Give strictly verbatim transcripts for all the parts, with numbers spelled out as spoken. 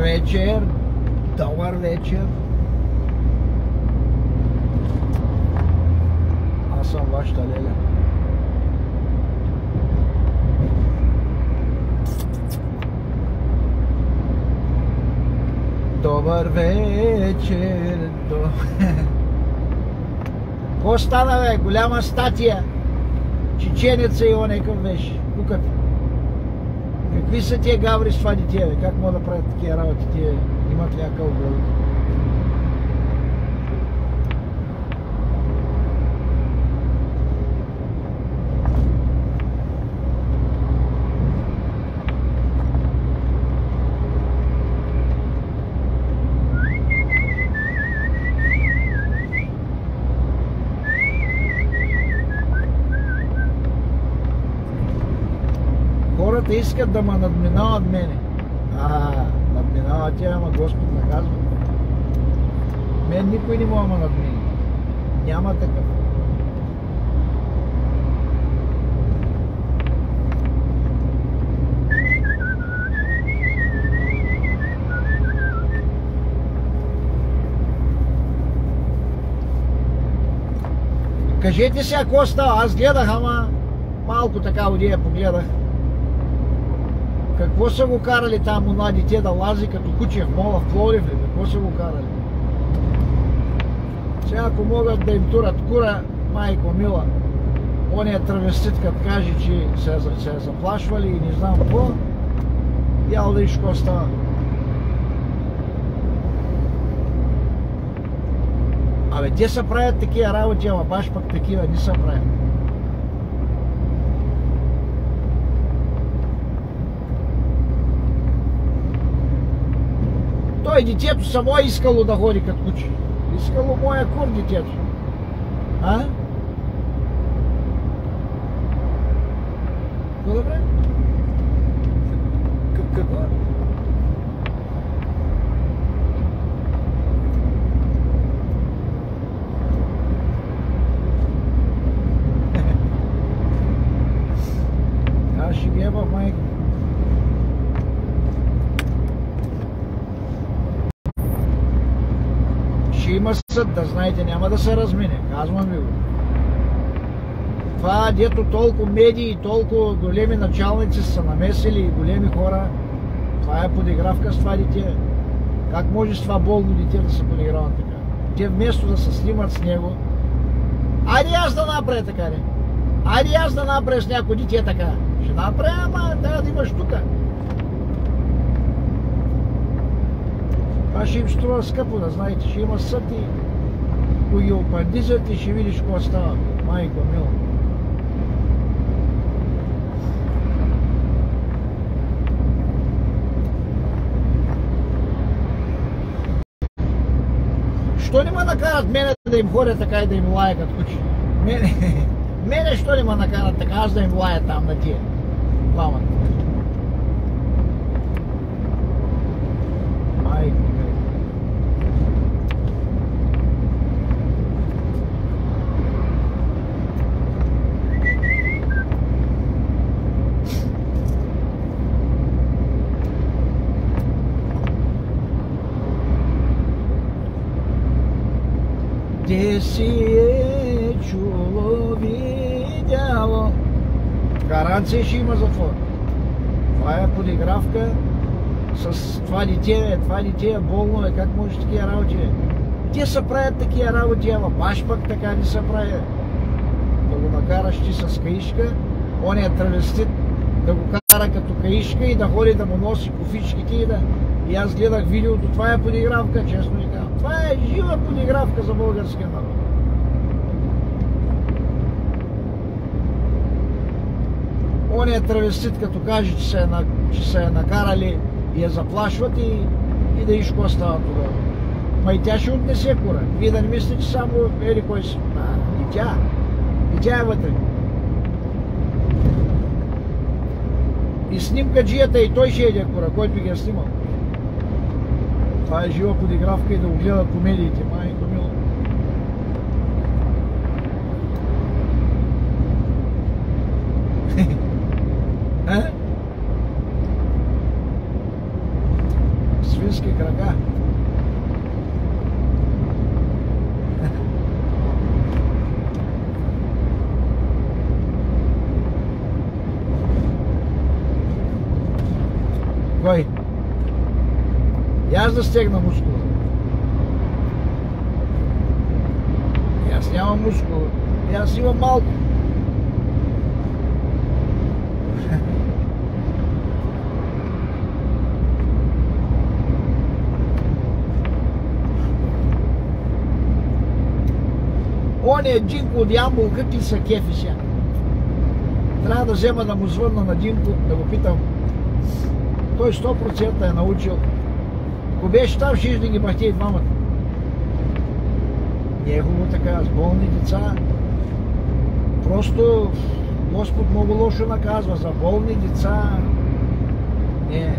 вечер, добър вечер. Аз съм вашата леля. Добър вечер. Какво стана, бе? Голяма статия. Чеченеца и онекъв беше. Куката. Какви са тия гаври с това дете, бе? Как могат да правят такива работи? Тия имат ли акъл в главите? Хората искат да ме надминават мене. А, надминават тя, ама Господ наказва. Мен никой не може да ме надмине. Няма такъв. Кажете сега какво става. Аз гледах, ама малко така одия погледах. Какво са го карали там млади дете да лази като куче в мола в Пловдив ли? Какво са го карали? Сега ако могат да им турат кура, майко мила, ония травестит като каже, че се, се е заплашвали и не знам какво, ял да виж какво става. Абе, те са правят такива работи, ама баш пък такива не са правят. Той детето само искало да ходи като куче. Искало моя кур детето. А? Какво добре? Какво? Аз ще ги еба майка. Ще има съд, да знаете, няма да се размине. Казвам ви го. Това, дето толкова медии, толкова големи началници са намесили и големи хора, това е подигравка с това дете. Как може с това болно дете да се подиграва така? Те вместо да се снимат с него, айде аз да направя така, не? Айде аз да направя с някой дете така. Ще направя, ама трябва да имаш тука. Това ще им струва скъпо, да знаете, ще има съд и ако ги опандизат и ще видиш какво става, майко мила. Що не ме накарат мене да им ходя така и да им лая като куче? Мене, мене що не ме накарат така, аз да им лая там на тия двамата? Майко. Де си е чуло, видяло. Гаранция ще има затвор. Това е подигравка с това дете, това дете е болно, е, как може такива работи? Те са правят такива работи, ама баш пък така не са правят. Да го накараш ти с каишка, он е травестит, да го кара като каишка и да ходи да му носи кофичките и да... И аз гледах видеото, това е подигравка, честно ни казвам. Това е жива подигравка за българския народ. Он е травестит, като каже, че се е, че се е накарали и я заплашват и, и да иш какво става тогава. Ма и тя ще отнесе кура. Вие да не мислите, че само ели кой си. А, и тя. И тя е вътре. И снимкаджията и той ще еде кура, който ги е снимал. Това е жива подигравка и да го гледат комедиите, майко мило. ниски крака. Кой? И аз да стегна мускула. И аз нямам мускула. И аз имам малко. Он е Динко от Ямбол, как ли са кефи сега? Трябва да взема да му звънна на Динко, да го питам. Той сто процента е научил. Ако беше там, ще да ги бахте и двамата. Не е хубаво така, с болни деца. Просто Господ много лошо наказва за болни деца. Не.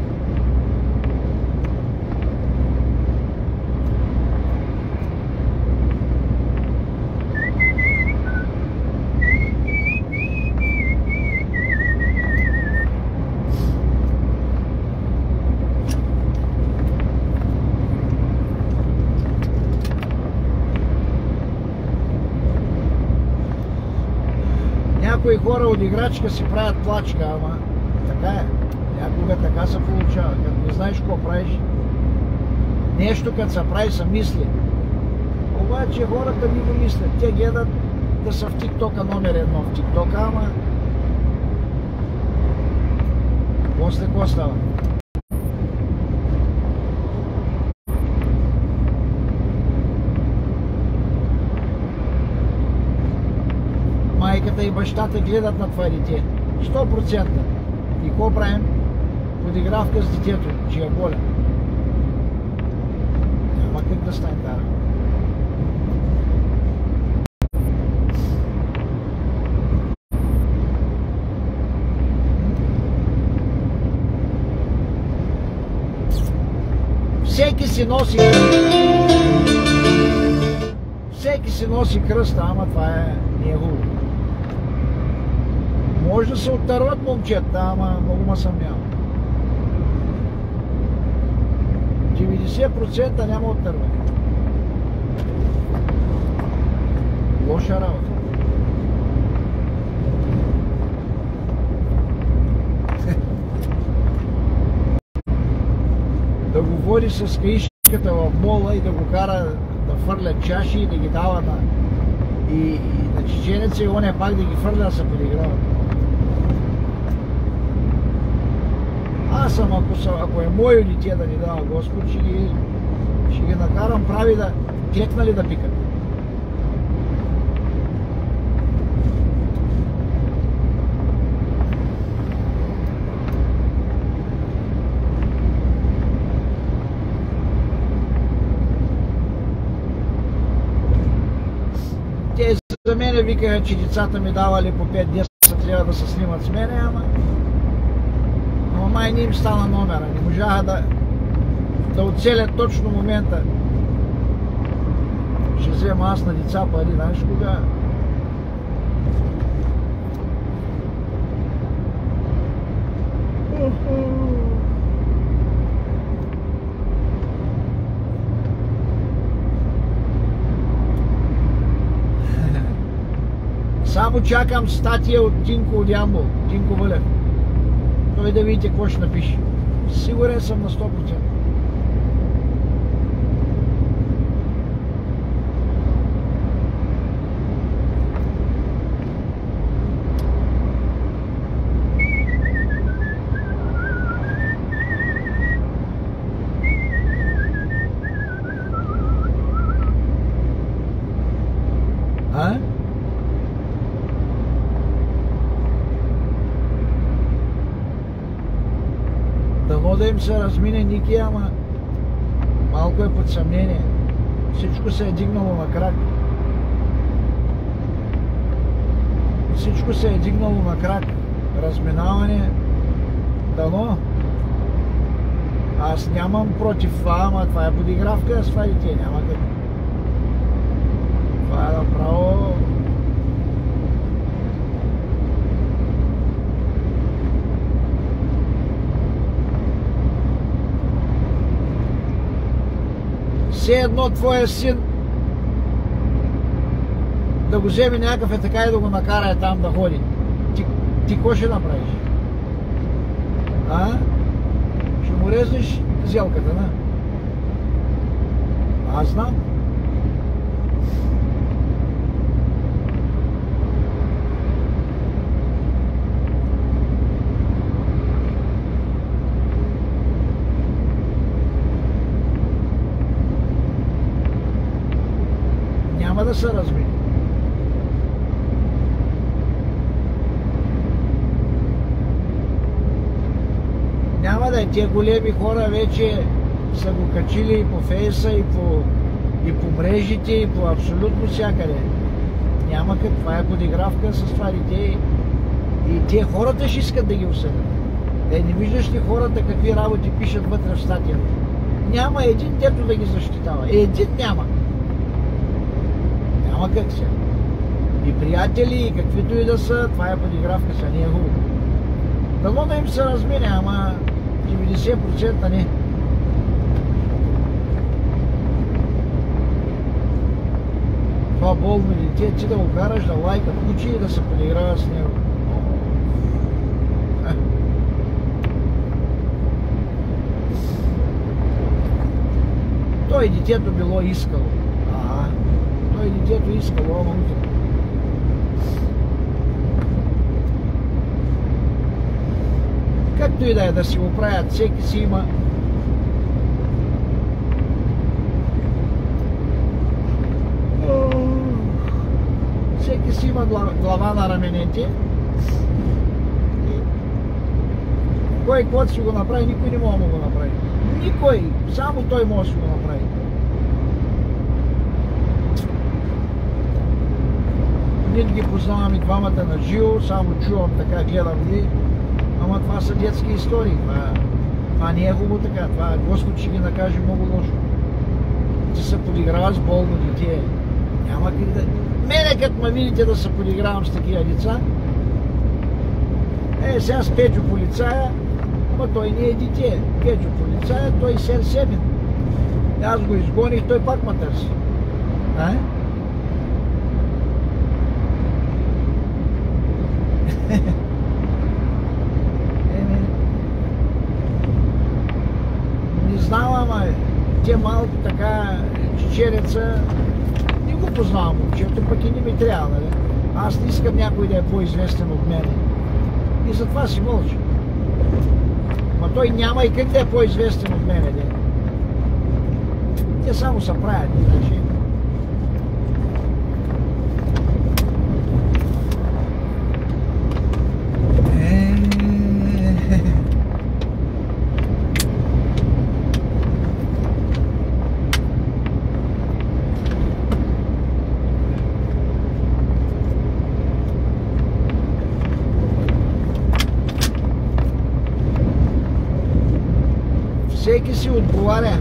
Някои хора от играчка си правят плачка, ама така е. Някога така се получава. Като не знаеш какво правиш, нещо като се прави са мисли. Обаче хората не го мислят. Те гледат да са в тиктока номер едно в тиктока, ама после какво става? Майката и бащата гледат на това дете. сто процента. И какво правим? Подигравка с детето, че е болен. Няма как да стане тара. Всеки си носи Всеки си носи кръста, ама това е не е хубаво. Може да се оттърват момчета, ама много ма съмнявам. деветдесет процента няма оттърване. Лоша работа. Да го води с каишката в мола и да го кара да фърля чаши и да ги дава на, и, и на чеченеца и он е пак да ги фърля да се подиграва. Аз съм, ако, са, ако е мое дете да ни дава Господ, ще ги, ще ги накарам прави да клекнали да пикат. Те за мене викаха, че децата ми давали по пет-десет лева да се снимат с мене, ама Ама май не им стана номера, не можаха да, да оцелят точно момента. Ще взема аз на деца пари, знаеш кога? Само чакам статия от Динко от Ямбол, Динко Вълев. Той да видите какво ще напише. Сигурен съм на сто процента. А? Дано да им се размине Ники, ама малко е под съмнение. Всичко се е дигнало на крак. Всичко се е дигнало на крак. Разминаване. Дано. Аз нямам против това, ама това е подигравка с това дете. Няма как. Това е направо... все едно твоя син да го вземе някакъв е така и да го накара е там да ходи. Ти, ти какво ще направиш? А? Ще му резнеш зелката, на? Аз знам. Няма да се размини. Няма да е. Тия големи хора вече са го качили и по фейса, и по, и по мрежите, и по абсолютно всякъде. Няма как. Това е подигравка с това дете. И тия хората ще искат да ги осъдят. Е, не виждаш ли хората какви работи пишат вътре в статията? Няма един, дето да ги защитава. Един няма. Няма как се. И приятели, и каквито и да са, това е подигравка, са не е хубаво. Дано да им се размине, ама деветдесет процента не. Това болно дете, ти да го караш да лайка кучи и да се подиграва с него. Той детето било искало. Ага. Той детето искало, ама утре. Както и да е да си го правят, всеки си има. Всеки си има глава на раменете. Кой каквото си го направи, никой не може да го направи. Никой, само той може да го направи. Не ги познавам и двамата на живо, само чувам така, гледам ги. Ама това са детски истории. Това, това не е хубаво така. Това Господ ще ги накаже много лошо. Ти се подиграваш с болно дете. Няма как да... Мене като ме видите да се подигравам с такива деца, е, сега с Петю полицая, ама той не е дете. Петю полицая, той сер себен. Аз го изгоних, той пак ме търси. А? Не знам, ама те малко така чечереца, не го познавам момчето, пък и не ми трябва, нали? Аз не искам някой да е по-известен от мене. И затова си мълча. Ма той няма и как да е по-известен от мене, не? Те само се правят, иначе. Всеки си отговаря.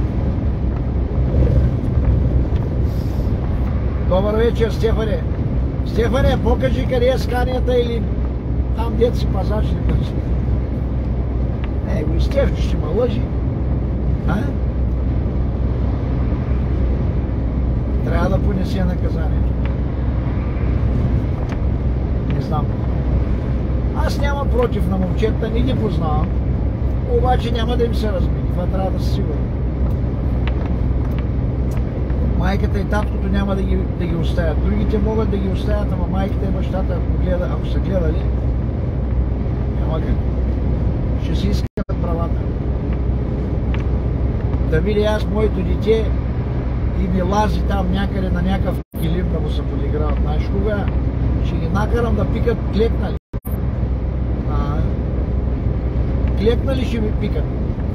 Добър вечер, Стефане. Стефане, покажи къде е сканията или там дет си пазач ли бъде. Е, го и Стефче ще ме лъжи. А? Трябва да понесе наказанието. Не знам. Аз нямам против на момчета, не ги познавам. Обаче няма да им се размини. Това трябва да се сигурно. Майката и таткото няма да ги, да ги оставят. Другите могат да ги оставят, ама майката и бащата, ако, гледа, ако са гледали, няма как. Ще си искат правата. Да видя аз моето дете и ми лази там някъде на някакъв килим да му се подиграват. Знаеш кога? Ще ги накарам да пикат клекнали. А, клекнали ще ми пикат.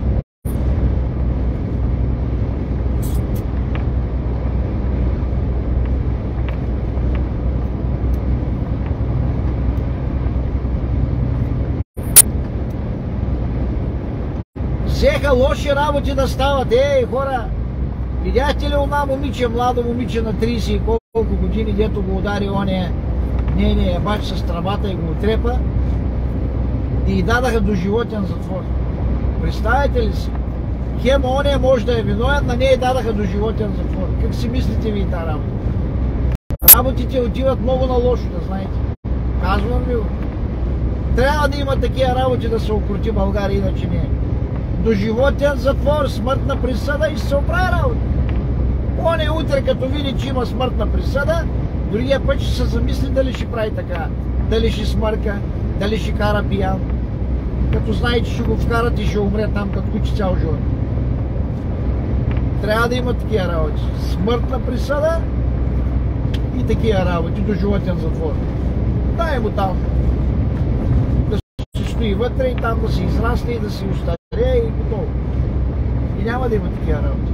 Взеха лоши работи да стават. Ей, хора, видяхте ли она момиче, младо момиче на трийсет и колко години, дето го удари ония нейния бач с тръбата и го отрепа и дадаха до животен затвор. Представете ли си? хем оне може да е виновен, на нея дадаха до животен затвор. Как си мислите ви тази работа? Работите отиват много на лошо, да знаете. Казвам ви го. Трябва да има такива работи да се окрути България, иначе не е. До животен затвор, смъртна присъда и се оправи работа. Оне утре, като види, че има смъртна присъда, другия път ще се замисли дали ще прави така. Дали ще смърка, дали ще кара пиян. Като знае, че ще го вкарат и ще умре там, като кучи цял живот. Трябва да има такива работи. Смъртна присъда и такива работи до животен затвор. Дай му там. Да се стои вътре и там да се израсне и да се остарее и готово. И няма да има такива работи.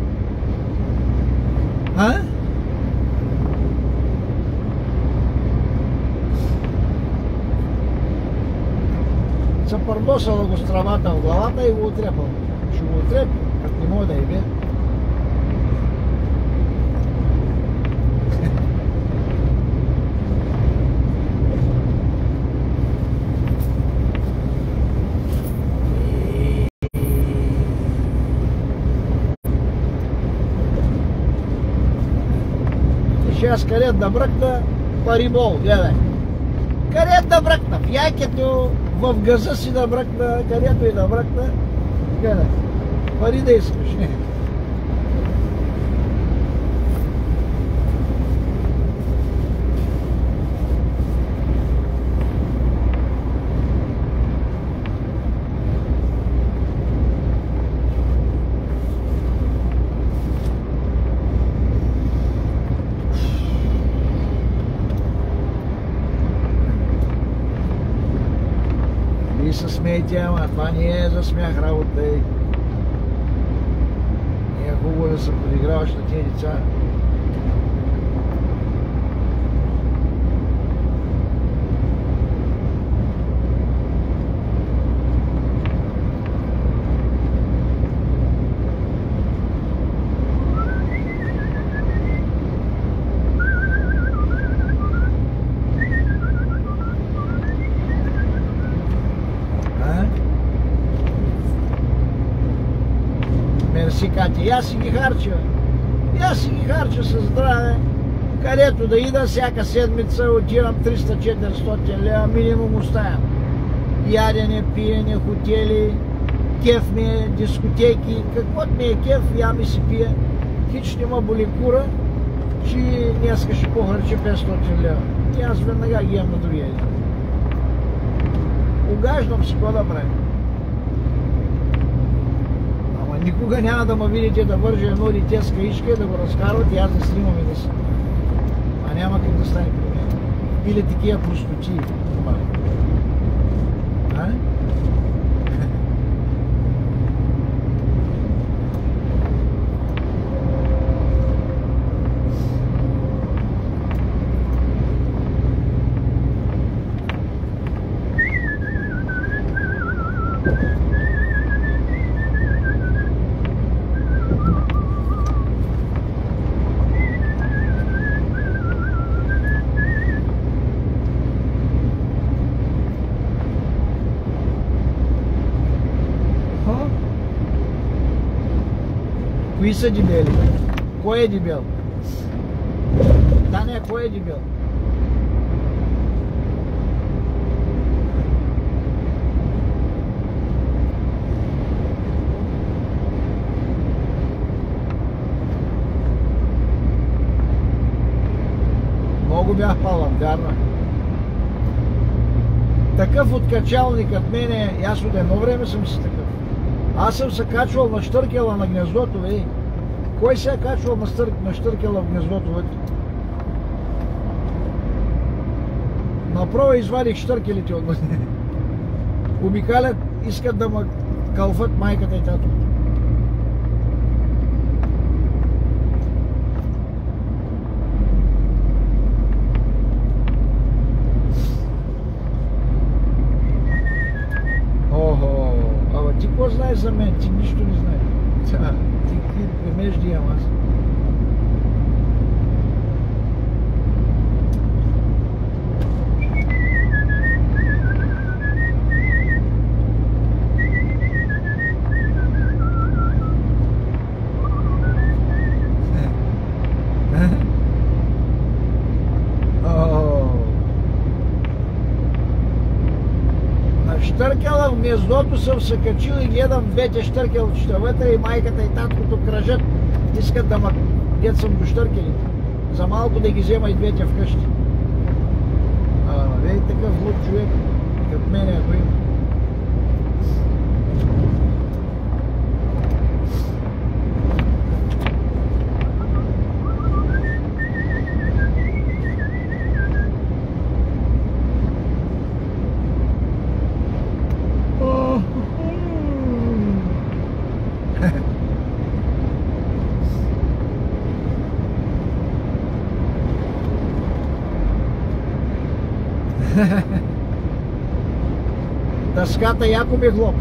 А? Са пардосала го стравата в главата и го отрепал. Ще го отрепи, как не мога да е бе. Сейчас къде да бръкна парибол, гледай. Къде да бръкна? В якето, в газа си да бръкна, където и да бръкна. Гледай, пари да искаш, не. И се смейте, ама това не е за смях работа. Не е хубаво да се подиграваш на тези деца. Мерси, Кати. И аз си ги харча. И аз си ги харча със здраве. Където да ида, всяка седмица отивам триста до четиристотин лева минимум оставям. Ядене, пиене, хотели, кеф ми е, дискотеки, каквото ми е кеф, я ми си пия. Хич не ма боли кура, че днеска ще похарча петстотин лева. И аз веднага ги имам на другия ден. Угаждам си, какво да правим. Никога няма да ме видите да вържа едно дете с каишка, да го разкарват и аз да снимам и да си. А няма как да стане при мен. Или такива простоти. А? Кои са дебели? Кой е дебел? Да, не, кой е дебел? Много бях палан, вярно. Такъв откачалникът мене, аз от едно време съм си такъв. Аз съм се качвал на щъркела на гнездото, бе. Кой се е качвал на, стър... на щъркела в гнездото, бе? Направо извадих щъркелите от мене. Обикалят, искат да ме калфат майката и тато. Охо, ама ти какво знаеш за мен? Ти нищо не знаеш. Ти какви премежди имам аз. гнездото съм се качил и гледам двете щъркелчета вътре и майката и таткото кръжат. Искат да ма... Дет съм го щъркели. За малко да ги взема и двете вкъщи. А, вей такъв луд човек, като мене, ако има. Дъската яко ми глоб.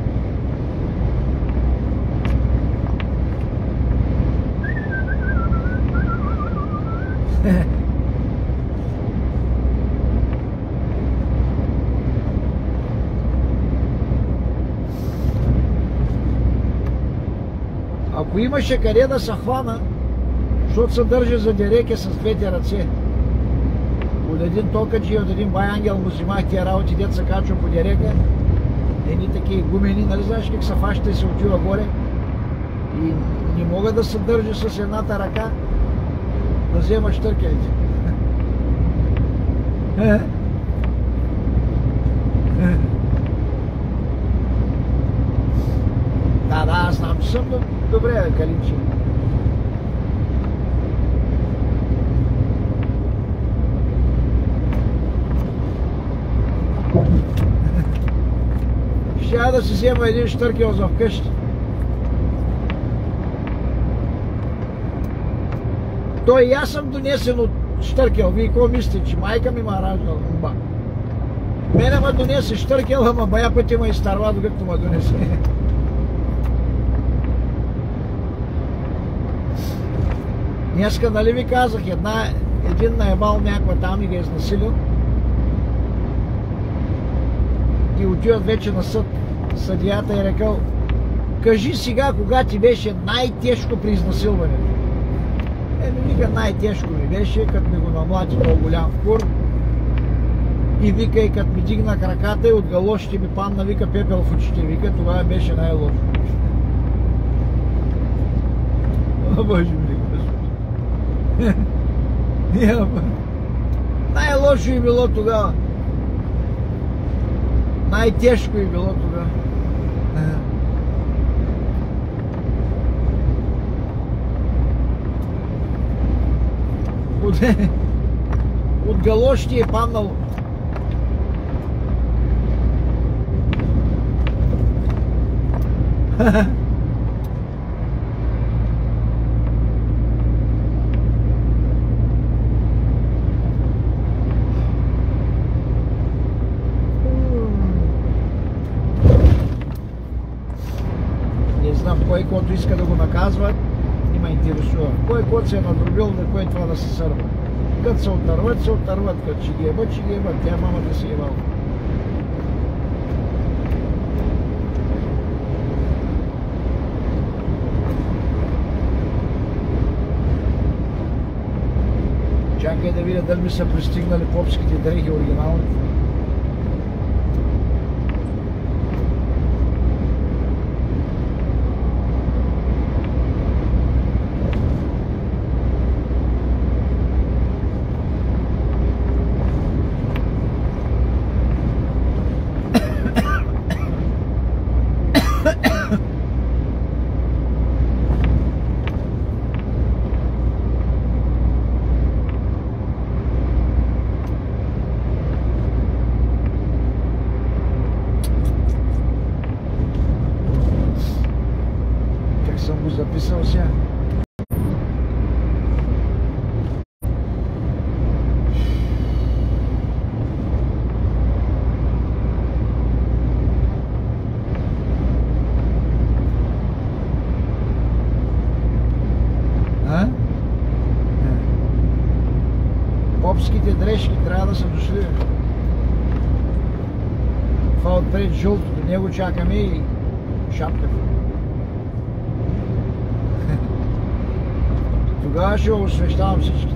Ако имаше къде да се хвана, защото се държа за дереке с двете ръце. От един токаджи и от един бай ангел му взимах тия работи, дет се качва по дерека. Едни такива гумени, нали знаеш как се фаща и се отива горе. И не мога да се държа с едната ръка да взема щъркелите. Да, да, аз знам, че съм добре, Калинче. Ще да си взема един щъркел за вкъщи. Той и аз съм донесен от щъркел. Вие какво мислите, че майка ми ма раждала? Мене ма донесе щъркел, ама бая пъти ма изтарва, докато ма донесе. Днеска, нали ви казах, една, един наебал някаква там и ги е изнасилил. И отиват вече на съд. Съдията е рекал: кажи сега, кога ти беше най-тежко при изнасилването. Еми, вика, най-тежко ми беше, като ми го намлати по-голям кур. И вика, и като ми дигна краката и от галошите ми падна, вика, пепел в очите. Вика, тогава беше най-лошо. О, Боже ми, Господи. Най-лошо и било тогава. Най-тежко и било тогава. От, от галошите е паднало. Не знам кой който иска да го наказва, не ме интересува. Кой който се е надробил, на кой това да се сърва. Като се отърват, се отърват. Като ще ги ебат, ще ги ебат. Тя мамата си ебала. Чакай да видя дали ми са пристигнали попските дрехи оригинални. Съм го записал сега. А? Попските дрежки трябва да са дошли. Това отпред жълто, до него чакаме и шапката. Тогава ще освещавам всички.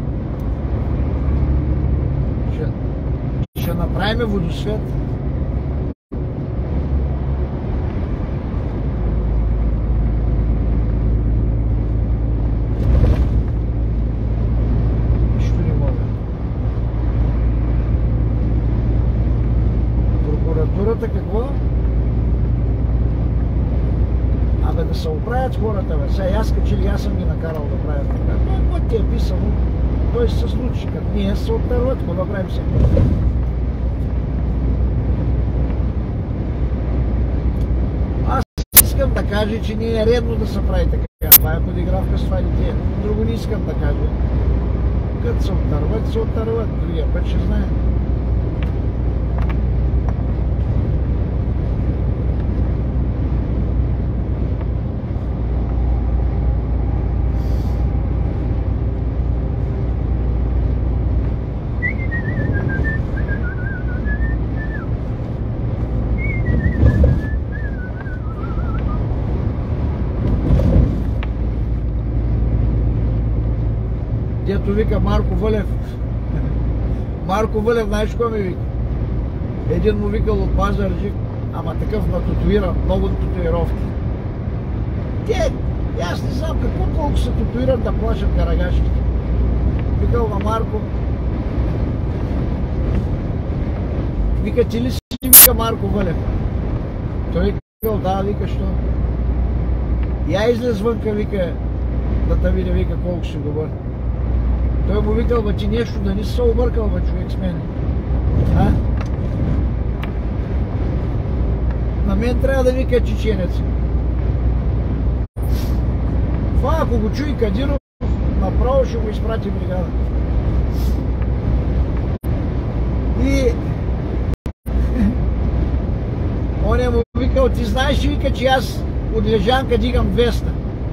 Ще, ще направим водосвет. да се оправят хората, бе. Сега аз като че ли аз съм ги накарал да правят така. Той, който ти е писал, той се случи, като ние се отърват, какво да правим сега. Аз искам да кажа, че не е редно да се прави така. Това е подигравка с това дете. Друго не искам да кажа. Като се отърват, се отърват. Другия път ще знае. Дето вика Марко Вълев. Марко Вълев, знаеш кой ми вика? Един му викал от Пазарджик, ама такъв нататуиран, много татуировки. Те, аз не знам какво толкова се татуират да плашат карагашките. Викал на Марко. Вика, ти ли си, вика Марко Вълев? Той викал, да, вика, що? Я излез вънка, вика, да те видя, вика, колко си добър. Той му викал, бе, ти нещо да не си се объркал, бе, човек с мене. А? На мен трябва да вика чеченец. Това, ако го чуи Кадиров, направо ще го изпрати бригада. И... Он е му викал, ти знаеш ли, вика, че аз от лежанка дигам двеста.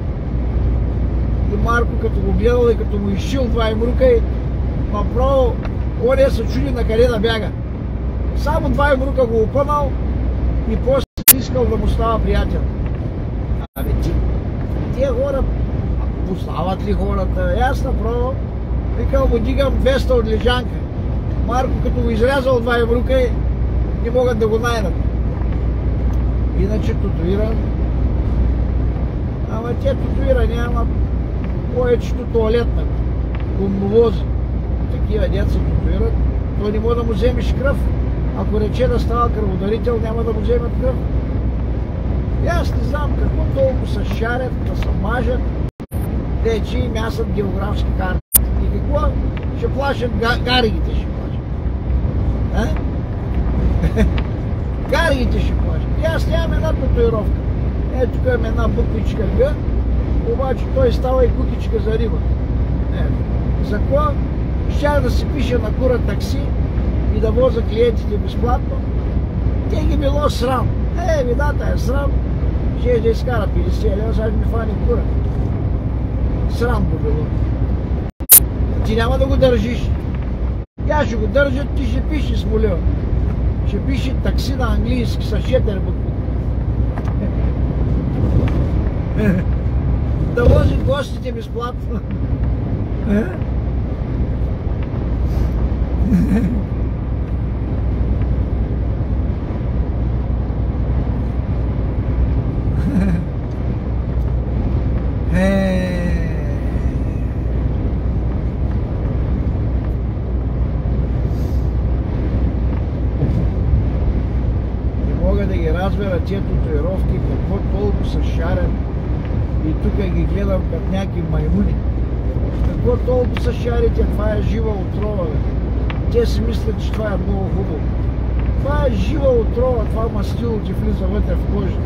И Марко като го гледал и като му изшил два имрука и направо он е се чуди на къде да бяга. Само два имрука го опънал и после искал да му става приятел. Абе ти, тия хора познават ли хората? И аз направо викал му дигам двеста от лежанка. Марко като го изрязал два имрука и не могат да го найдат. Иначе татуиран. Ама те татуирани, ама повечето туалетна, гумновози. Такива деца татуират. Той не може да му вземеш кръв. Ако рече да става кръводарител, няма да му вземат кръв. И аз не знам какво толкова се шарят, да се мажат, да е, че им ясат географски карти. И какво? Ще плашат гаригите, ще плашат. А? Гаригите ще плашат. И аз нямам една татуировка. Ето тук имам една буквичка Г, обаче той става и кукичка за риба. Ето. За какво? Щях да си пише на кура такси и да воза клиентите безплатно. Те ги било срам. Е, видата е срам. Ще да изкара петдесет лева, сега ще ми фани кура. Срам го било. Ти няма да го държиш. Я ще го държа, ти ще пише смолива. Ще пише такси на английски с четири букви. Да вози гостите безплатно. Не мога да ги разбера тия татуировки, какво толкова се шарят. И тук ги гледам като някакви маймуни. Какво толкова се шарите? Това е жива отрова. Бе. Те си мислят, че това е много хубаво. Това е жива отрова, това мастило ти влиза вътре в кожата.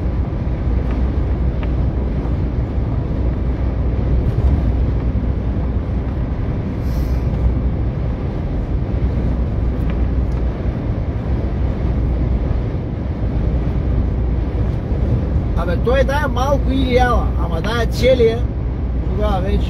Абе той да е малко или яла, ама да е целия, тогава вече...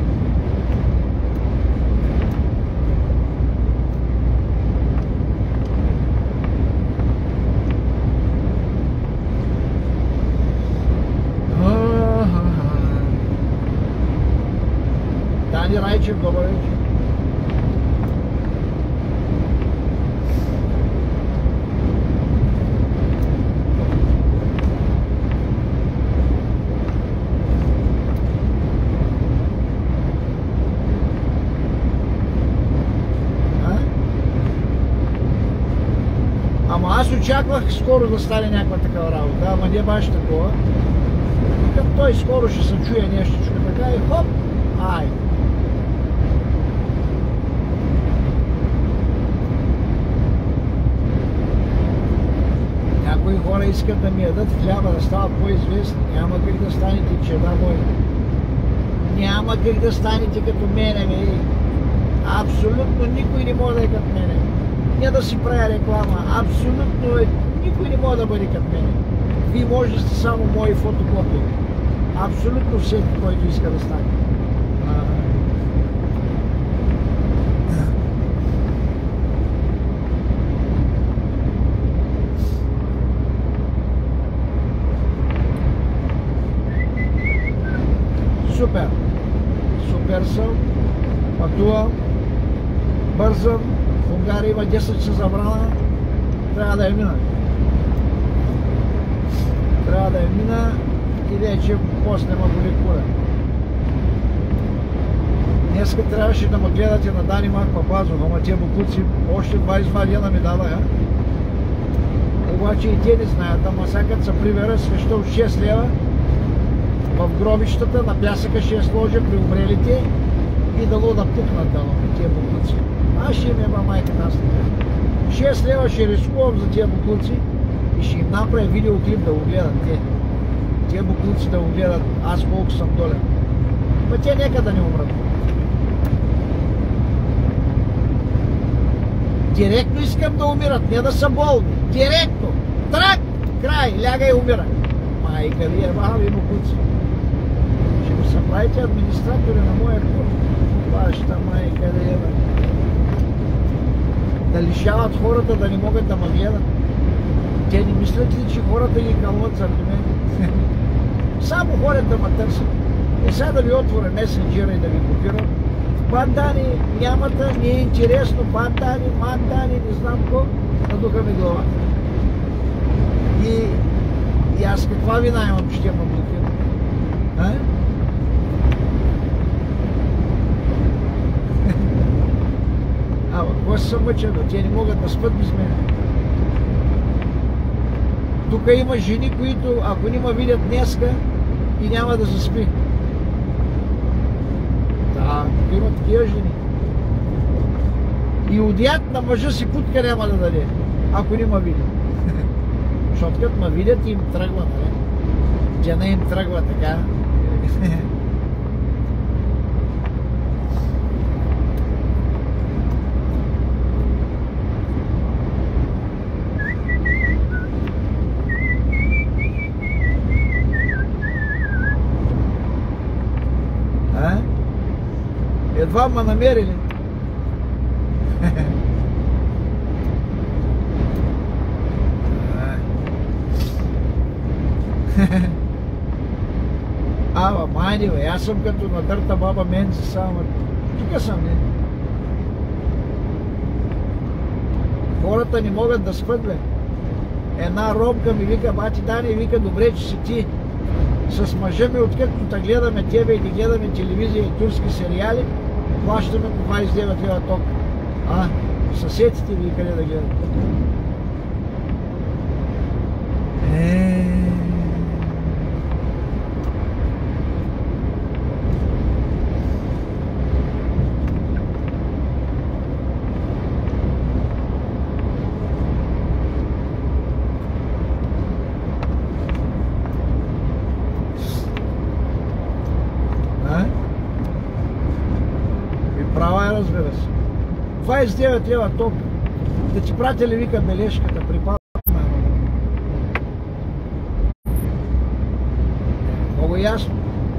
Дани Райчев, добър вечер. Ама аз очаквах скоро да стане някаква такава работа, ама не баш такова. Викам, той скоро ще се чуе нещичко така и хоп, ай. Някои хора искат да ми ядат хляба, да стават по-известни. Няма как да станете чеда мой. Няма как да станете като мене, бе. Абсолютно никой не може да е като мене. Не да си правя реклама. Абсолютно никой не може да бъде като мене. Вие може да сте само мои фотокопии. Абсолютно всеки, който иска да стане. Супер. Супер съм. Пътувам. Бързам. В Унгария има десет часа забрана. Трябва да я мина. Трябва да я мина и вече после ма боли кура. Днеска трябваше да ме гледате на Дани Мак Папазов, ама тия букуци още двайсет и два дена ми дава, я. Обаче и те не знаят, ама сега като се прибера свеща от шест лева в гробищата, на пясъка ще я сложа при умрелите и дало да пукнат дано тия букуци. Аз ще им еба майката аз така. шест лева ще рискувам за тия букуци и ще им направя видеоклип да го гледат те. Тия буклуци да го гледат аз колко съм долен. Ма те нека да не умрат. Директно искам да умират, не да са болни. Директно! Трак! Край! Ляга и умира. Майка ви е махали буклуци. Ще ми се правите администратори на моя курс. Вашата майка да е. Да лишават хората да не могат да ме гледат. Те не мислят ли, че хората ги кълват заради мен? Само ходят да ме търсят. Е сега да ви отворя месенджера и да ви копирам. Бандани, нямата, не е интересно. Бандани, мандани, не знам какво. Надуха ми глава. И, и аз каква вина имам, че те ме блокират? А? Ама, какво се съм мъчен? Те не могат да спят без мен. Тук има жени, които ако не ме видят днеска и няма да заспи. Да, тук има такива жени. И одият на мъжа си путка няма да даде, ако не ме видят. Защото като ме видят им тръгва, нали? Жена им тръгва така. Едва ме намерили. Ава, майни, бе, аз съм като надърта баба Менци само. Тук съм, не. Хората не могат да спят, бе. Една ромка ми вика, бати Дани, вика, добре, че си ти. С мъжа ми, откакто те гледаме тебе и да гледаме телевизия и турски сериали, плащаме по двайсет и девет лева ток. А, съседите ви къде да гледат? Еее... Разбира се. двайсет и девет лева ток. Да ти пратя ли, вика, бележката, припадна. Много ясно.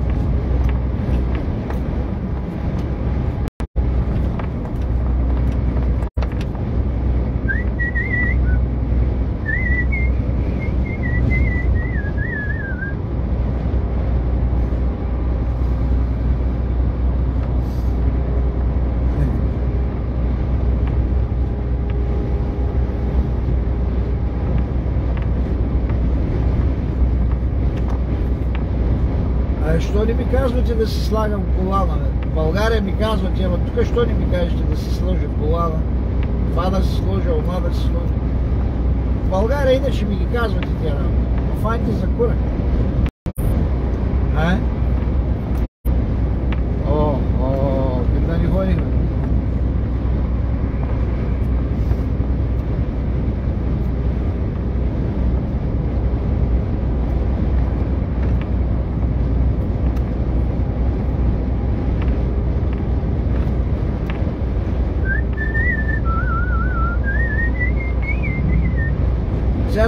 Що не ми казвате да си слагам колана? В България ми казвате, ама тук що не ми кажете да си сложа колана? Това да си сложа, ома да си сложа. В България иначе ми ги казвате тия работи. Фанти за кура.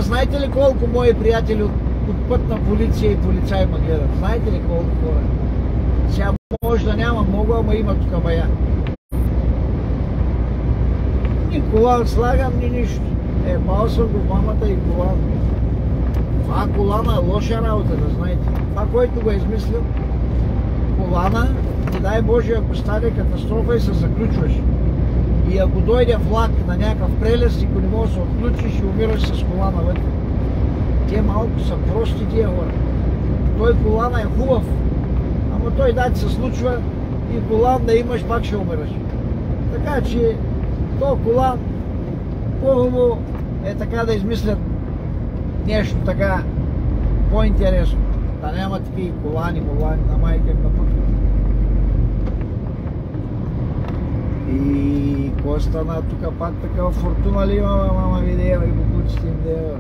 знаете ли колко мои приятели от, от пътна полиция и полицаи ме гледат? Знаете ли колко хора? Сега може да няма много, ама има тук мая. Ни колан слагам, ни нищо. Е, бал съм го мамата и колан. Това колана е лоша работа, да знаете. Това, който го е измислил, колана, не дай Боже, ако стане катастрофа и се заключваш. И ако дойде влак на някакъв прелез и ако не можеш да се отключиш и умираш с колана вътре. Те малко са прости тия хора. Той колана е хубав, ама той да ти се случва и колан да имаш, пак ще умираш. Така че, то колан, хубаво е така да измислят нещо така по-интересно. Да няма такива колани, молани на майка им на пътна. И кой стана тук пак такава фортуна ли има, мама видева и букуците им дева.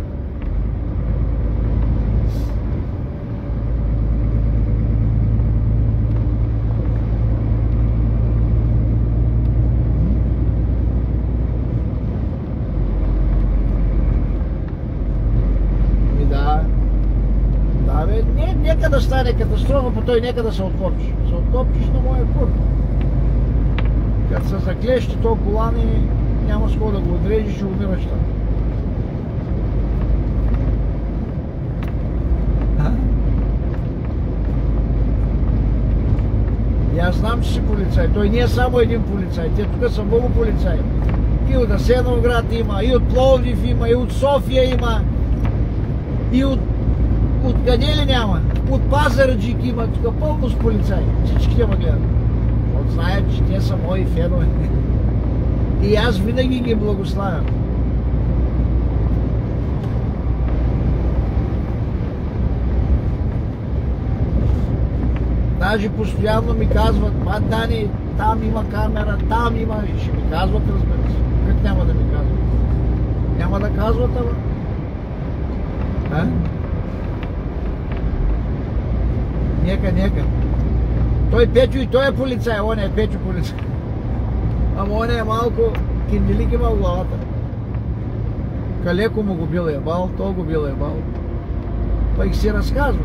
И да, да бе, не, нека да стане катастрофа, по той нека да се откопчиш. Се откопчиш на моя кур. Като се заклещи то колани, няма с кого да го отрежиш и умираш там. И аз знам, че си полицай. Той не е само един полицай. Те тук са много полицаи. И от Асеновград има, и от Пловдив има, и от София има, и от... от къде ли няма? От Пазарджик има, тук пълно с полицаи. Всички те ме гледат. От знаят, че те са мои фенове. И аз винаги ги благославям. Даже постоянно ми казват, ма Дани, там има камера, там има. И ще ми казват, разбира се. Как няма да ми казват? Няма да казват, ама. А? Нека, нека. Той Петю и той е полицай, он е Петю полицай. Ама он е малко кинделик има в главата. Калеко му го бил ебал, то го бил ебал. Пък си разказва.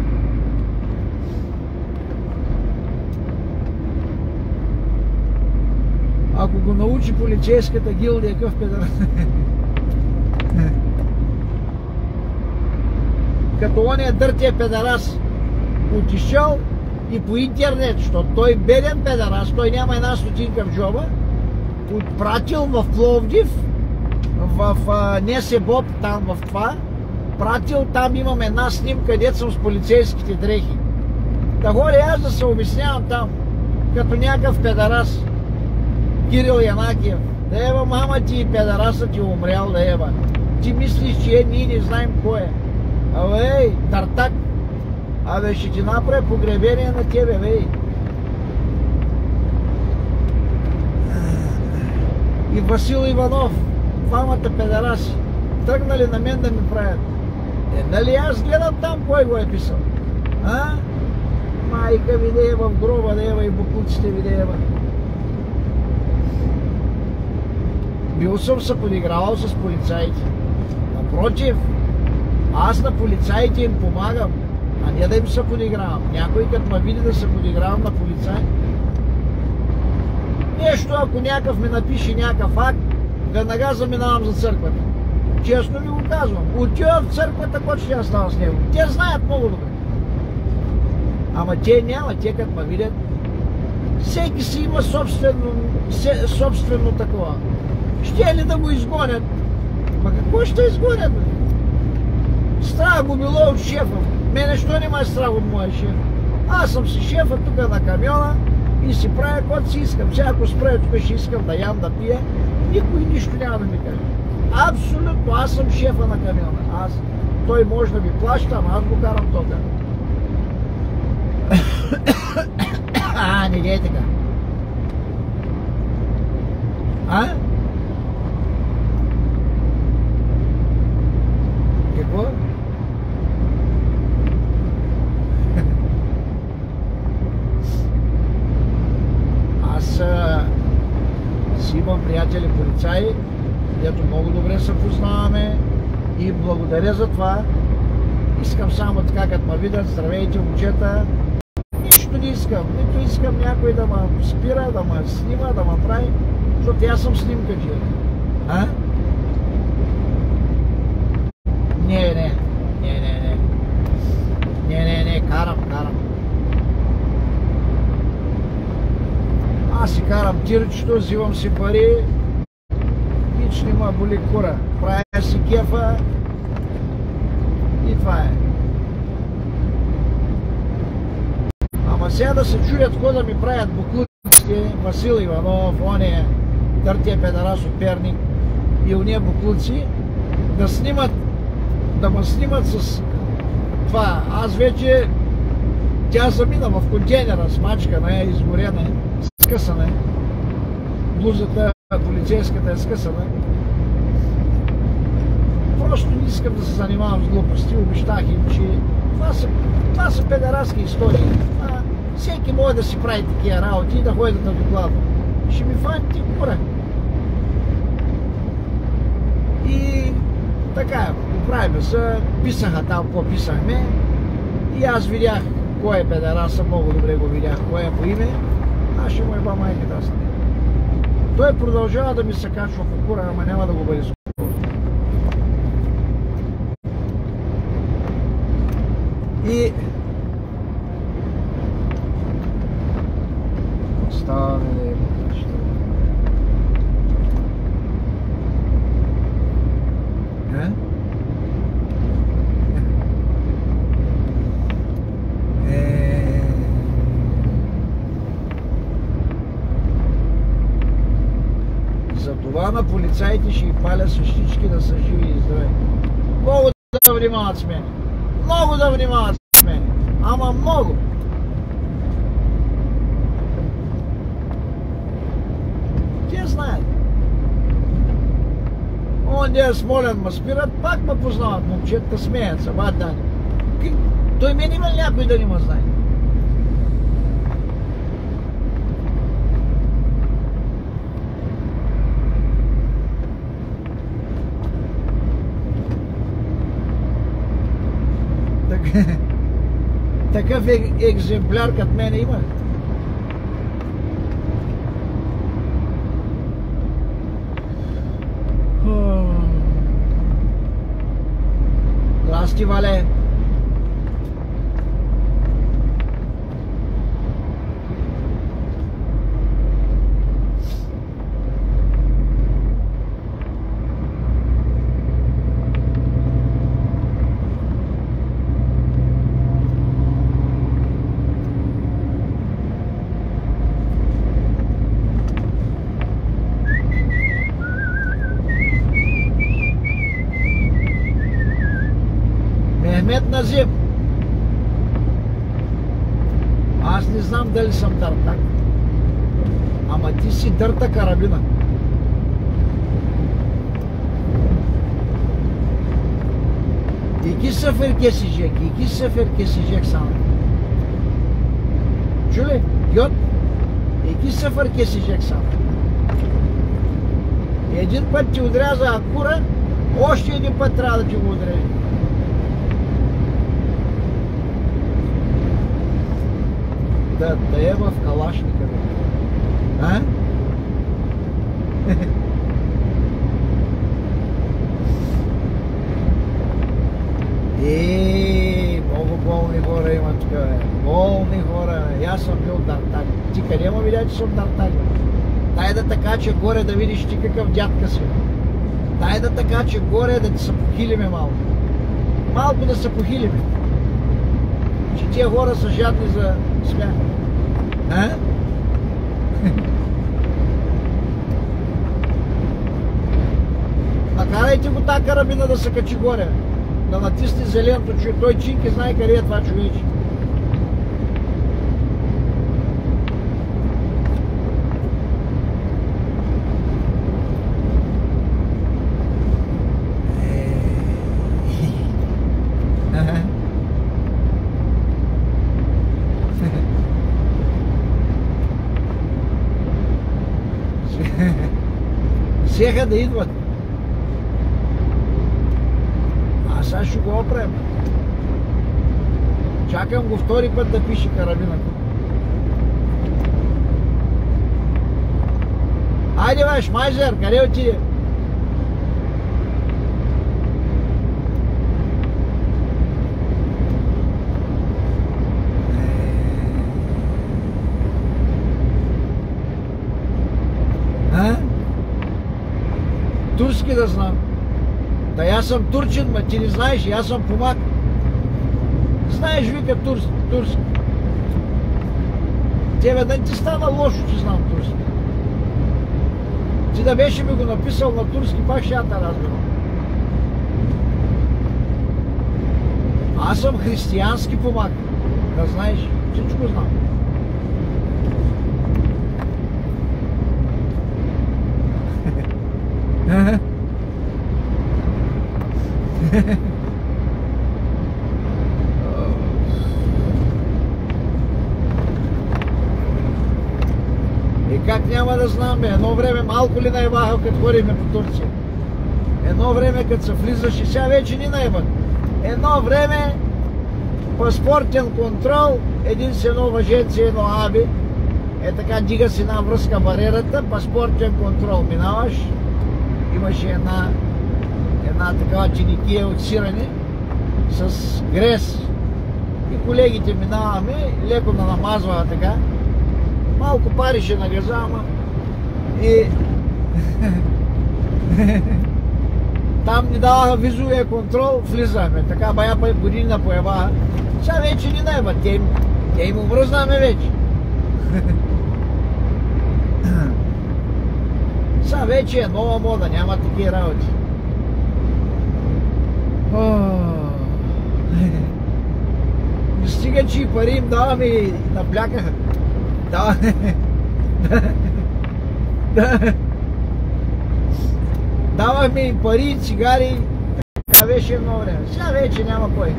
Ако го научи полицейската гилдия, какъв педар. Като он е дъртия педарас, отишъл и по интернет, защото той беден педарас, той няма една стотинка в джоба, отпратил в Пловдив, в Несебоб, там в това, пратил, там имам една снимка, където съм с полицейските дрехи. Да ходи аз да се обяснявам там, като някакъв педарас, Кирил Янакиев. Да ева, мама ти и педарасът ти умрял, да ева. Ти мислиш, че е, ние не знаем кой е. Абе, ей, тартак, абе ще ти направя погребение на тебе, бей. И Васил Иванов, двамата педараси, тръгнали на мен да ми правят. Е, нали аз гледам там кой го е писал? А? Майка видеева в гроба, да ева и букуците видеева. Бил съм се подигравал с полицаите. Напротив, аз на полицаите им помагам, а не да им се подигравам. Някой като ме види да се подигравам на полицай. Нещо, ако някакъв ми напише някакъв акт, веднага заминавам за църквата. Честно ви го казвам. Отива в църквата, какво ще я става с него? Те знаят много добре. Ама те няма, те като ме видят. Всеки си има собствено, собствено такова. Ще ли да го изгонят? Ма какво ще изгонят? Страх го било от шефа. Мене що нема страх от моя шеф? Аз съм си шефа тук на камиона и си правя каквото си искам. Сега ако спрея тук ще искам да ям, да пия, никой нищо няма да ми каже. Абсолютно, аз съм шефа на камиона. Аз. Той може да ми плаща, ама аз го карам тока. А, не дей така. А? Какво? Аз а, си имам приятели полицаи, дето много добре се познаваме И благодаря за това. Искам само така, като ме видят, здравейте момчета. Нищо не искам. Нито искам някой да ме спира, да ме снима, да ме прави, защото аз съм снимкаджия. А? Не, не. Не, не, не. Не, не, не. Карам, карам. Аз си карам тирчето, взимам си пари. Нич не ме боли кура. Правя си кефа. И това е. Ама сега да се чудят какво да ми правят буклуците, Васил Иванов, ония дъртия педарас от Перник и ония буклуци, да снимат, да ме снимат с това. Аз вече, тя замина в контейнера, смачкана е, изгорена е, скъсана е. Блузата полицейската е скъсана. Просто не искам да се занимавам с глупости, обещах им, че това са, това са педерастски истории. А, всеки може да си прави такива работи и да ходят на докладно. Ще ми фанят и кура. И така, поправиме се, писаха там, какво писахме. И аз видях кой е педераса, много добре го видях, кой е по име. Аз ще му еба майката аз. Той продължава да ми се качва по кура, ама няма да го бъде скоро. И става да е нещо. Е? Е... Затова на полицаите ще ги паля с всички да са живи и здрави. Много да внимават с мен. Много да внимават с мен. Ама много. Те знаят. Онде е Смолен ме спират, пак ме познават момчетата, смеят се, бат Дани. Той мен има ли някой да не ме знае? Такъв екземпляр като мене има. Здрасти, Вале. Мехмет Назим. Аз не знам дали съм дъртак. Ама ти си дърта карабина. İki sefer kesecek, iki sefer kesecek sana. Чули? Гьот? İki sefer kesecek sana. Един път ти отряза акура, още един път трябва да ти го отрежи. Да, да е в калашника. А? И много болни хора има тук, бе. Болни хора, бе. Аз съм бил дартак. Ти къде ме видя, че съм дартак, бе? Дай да така, че горе да видиш ти какъв дядка си. Дай да така, че горе да ти се похилиме малко. Малко да се похилиме. Че тия хора са жадни за смях. А? Накарайте го тази карабина да се качи горе. Да натисне зеленото, че той чинки знае къде е това човече. Всеха да идват. Сега ще го оправим. Чакам го втори път да пише карабината. Айде бе, Шмайзер, къде отиде? А? Турски да знам. Да, аз съм турчин, ма ти не знаеш, аз съм помак. Знаеш, вика турски, турски. Тебе да ти стана лошо, че знам турски. Ти да беше ми го написал на турски, пак ще я да разбирам. Аз съм християнски помак. Да знаеш, всичко знам. И как няма да знам, бе, едно време малко ли наебаха, като ходиме по Турция. Едно време, като се влизаш и сега вече ни наебат. Едно време паспортен контрол, един с едно въженце, едно аби. Е така, дига си една връзка барерата, паспортен контрол минаваш. Имаше една, една такава чиникия от сирене с грес. И колегите минаваме, леко да намазва така. Малко парише на газа, ама и там ни даваха визовия контрол, влизаме. Така бая години напояваха. Сега вече ни наемат. Те им, те им обръзнаме вече. Сега вече е нова мода, няма такива работи. Не стига, че и пари им даваме и наблякаха. Да. Да. Давахме им пари, цигари, така беше едно време. Сега вече няма кой.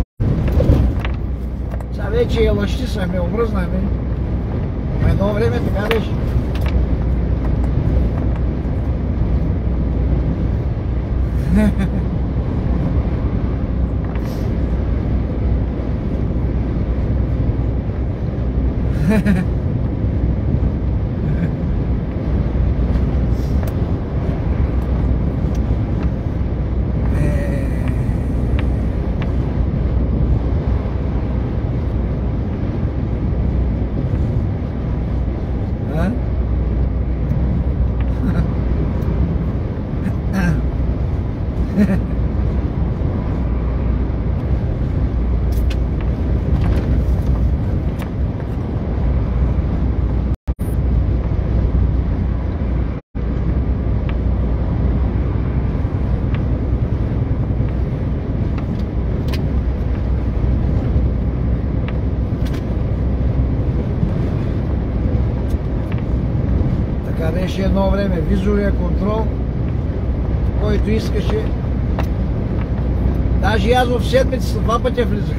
Сега вече е лъщи са, ме омръзнаме. Но едно време така беше. Беше едно време визовия контрол, който искаше. Даже аз в седмицата два пътя влизах.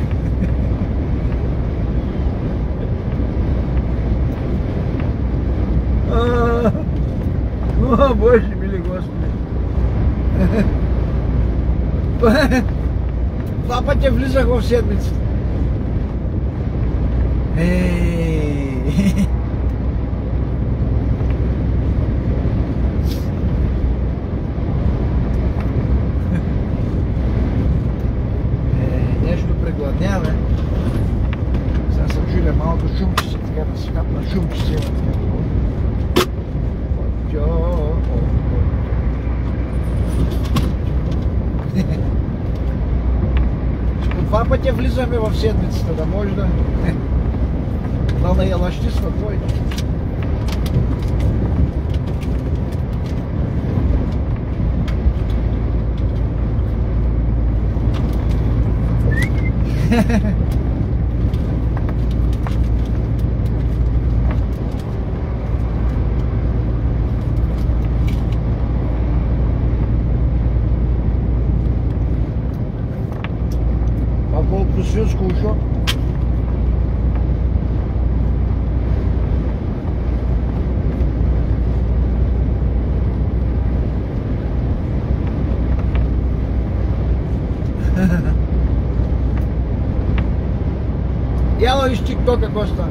О, Боже мили Господи! Два пътя влизах в седмицата. Ей! Гладнява. Сега съм чуля малко шумчице, така да си хапна шумчице. По два пътя влизаме в седмицата, да може да да наялащисва твоите. А колко си скучно? Яло виж TikTok какво става.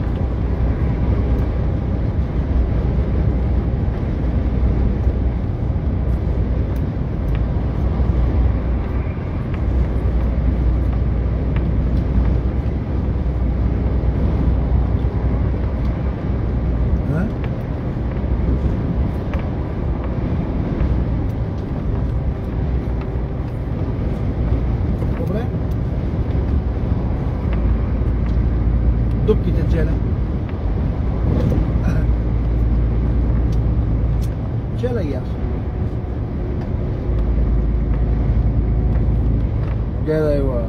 Дупките челя. Чела и аз. Гледай го.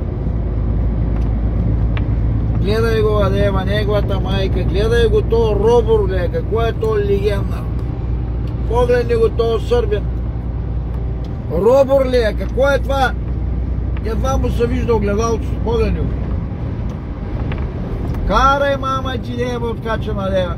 Гледай го, адева, неговата майка. Гледай го то робор, ле. Какво е то легенда? Погледни го то сърбин. Робор ли е? Какво е това? Едва му се вижда огледалото. Погледни го. Карай, мама, ти неба откача на лева.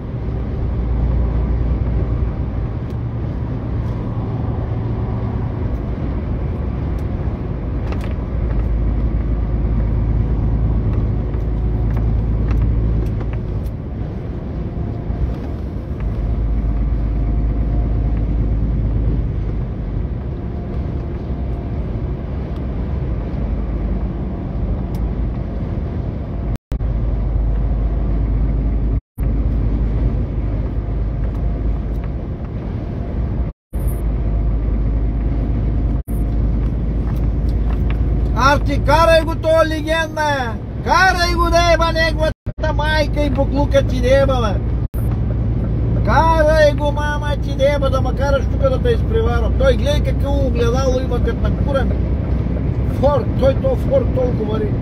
Арти, карай го това легенда! Карай го да еба неговата майка и буклука ти да еба, бе! Карай го, мама, ти да еба, да ма караш тук да те изпреварам. Той гледай какво огледало има като на курен. Форд, той то Форд толкова вари.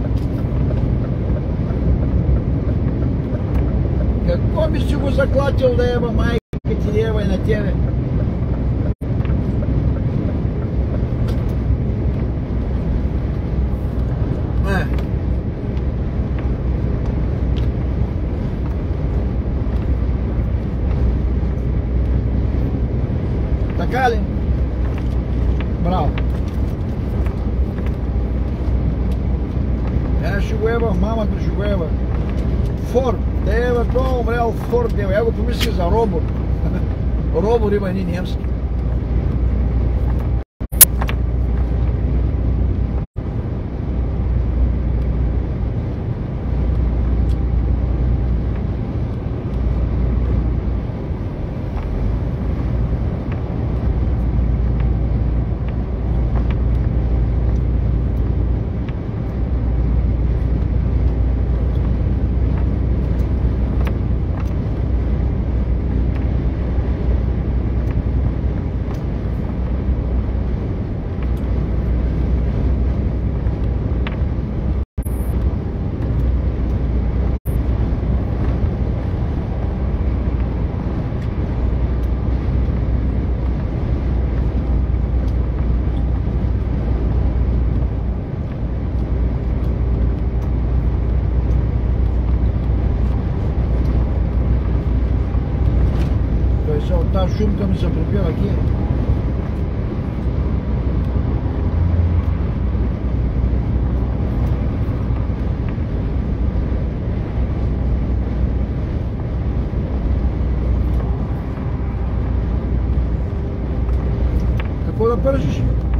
Какво ми си го заклатил да еба майка ти да еба и на тебе? Така ли? Браво! Я ще го еба, мамата ще го еба. Форд, да еба, това умрял Форд, еба. Я го помисли за робот. Робот има едни немски. Тази шумка ми се припива aquí. Какво да пържиш?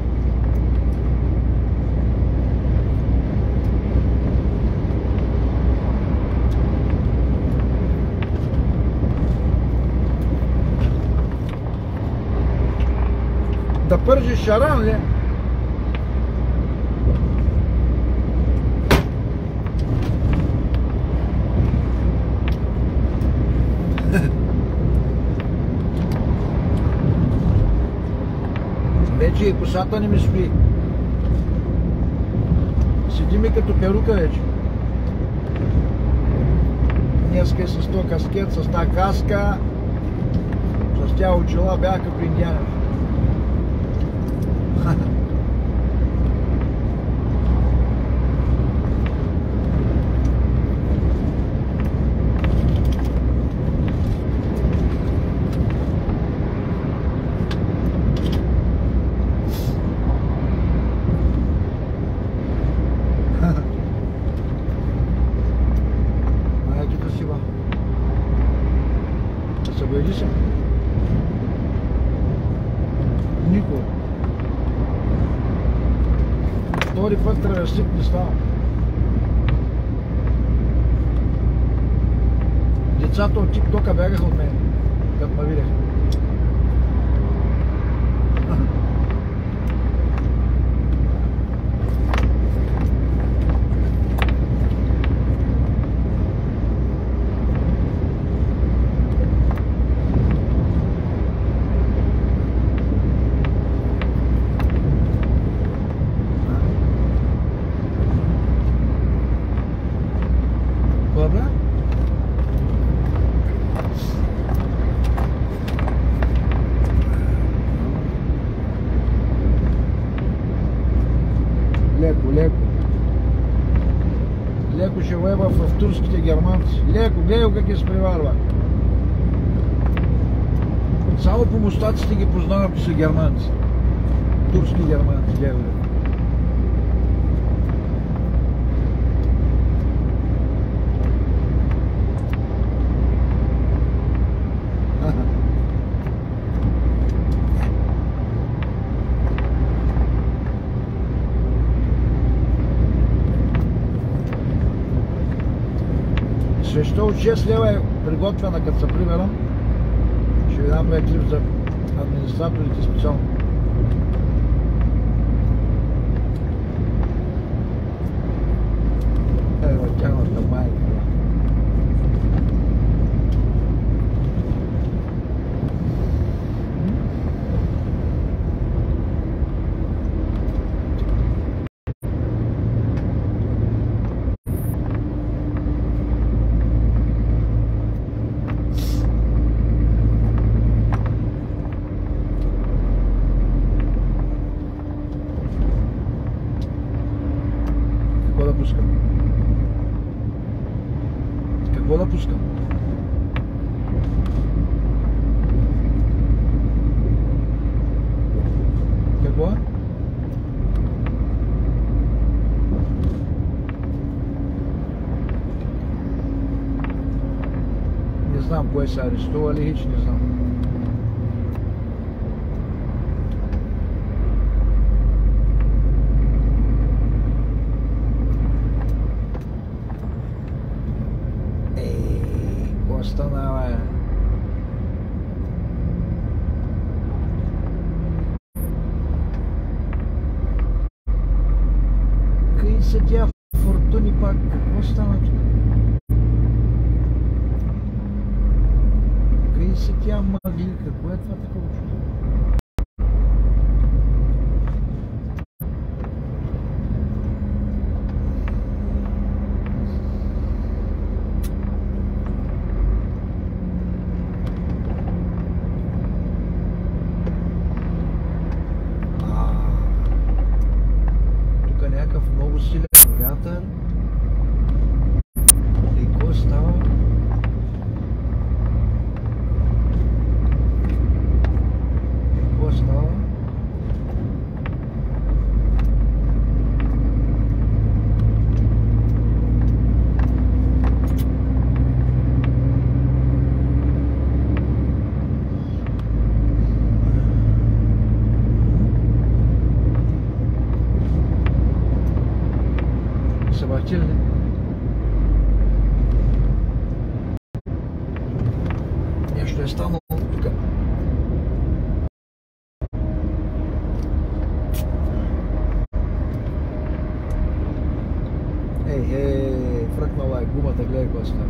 Да пържиш шаран ли? Вече и косата не ми спи. Седи ми като перука вече. Днеска е с този каскет, с тази каска, с тя очила бяха като индианец. Убеди се. Никой. Втори път травестик не става. Децата от тиктока бягаха от мен, като ме видяха. Леко, леко. Леко ще воева в турските германци. Леко, гледай как ги спреварва. Само по мустаците ги познавам, че са германци. Турски германци, гледай. Свеща от шест лева е приготвена, като се примерам. Ще ви дам клип за администраторите специално. Ева тяхната майка. Какво да пускам? Какво да пускам? Какво? Не знам кое са арестували, хич не знам. Станава е. Къй са тя фортуни пак? Какво стана тук? Къй са тя магли? Какво е това такова чудо? Много силен вятър. И какво става? Какво става? Събахтили ли? Нещо е станало тук. Ей, ей, фръкнала е гумата, гледай какво става.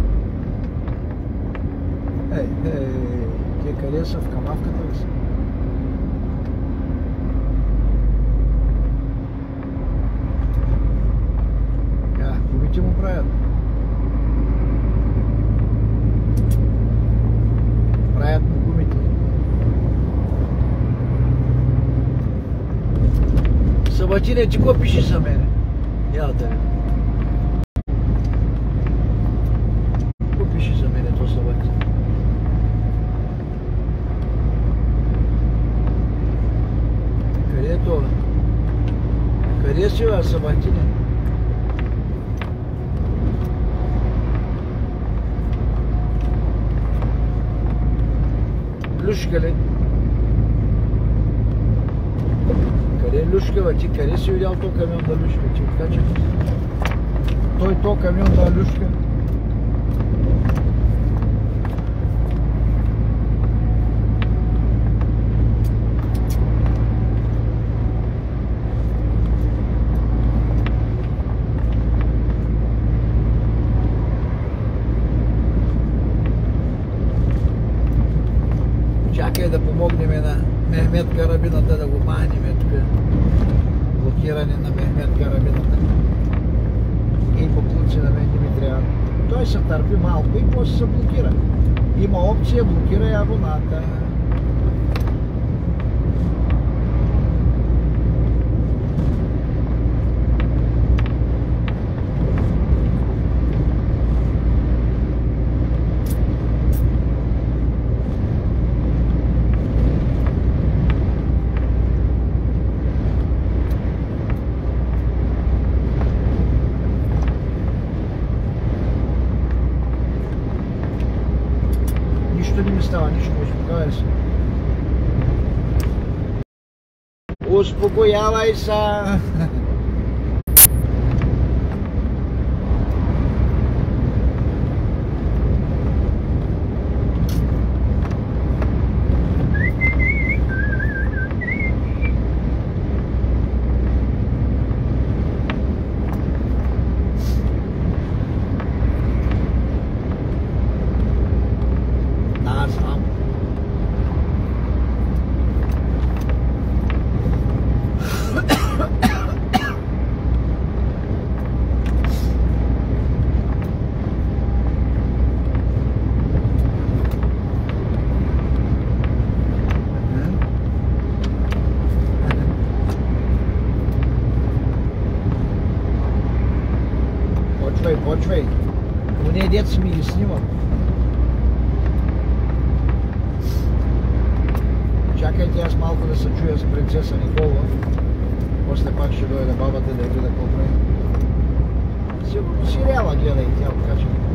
Ей, ей, тия къде са? В камавката ли са? Гумите му правят. Правят му гумите. Сабатине, ти какво пишеш за мене? Я да ви. Какво пишеш за мене, то Сабатине? Къде е това? Къде си, бе, Сабатине? Люшка ли? Къде е люшка, бе? Ти къде си видял то камион да люшка? Ти откача? Той то камион да люшка? Чакай да помогнем на Мехмет карабината да го махнем тук. Блокиране на Мехмет карабината. И буклуци на мен не ми трябва. Той се търпи малко и после се блокира. Има опция блокирай абоната. Нищо не ми става, нищо, успокоявай се. Успокоявай се! Почвай, почвай. Уне дец ми ги снимат. Чакайте аз малко да се чуя с принцеса Никола. После пак ще дойде бабата да я гледа какво прави. Сигурно сериала гледа и тя откача.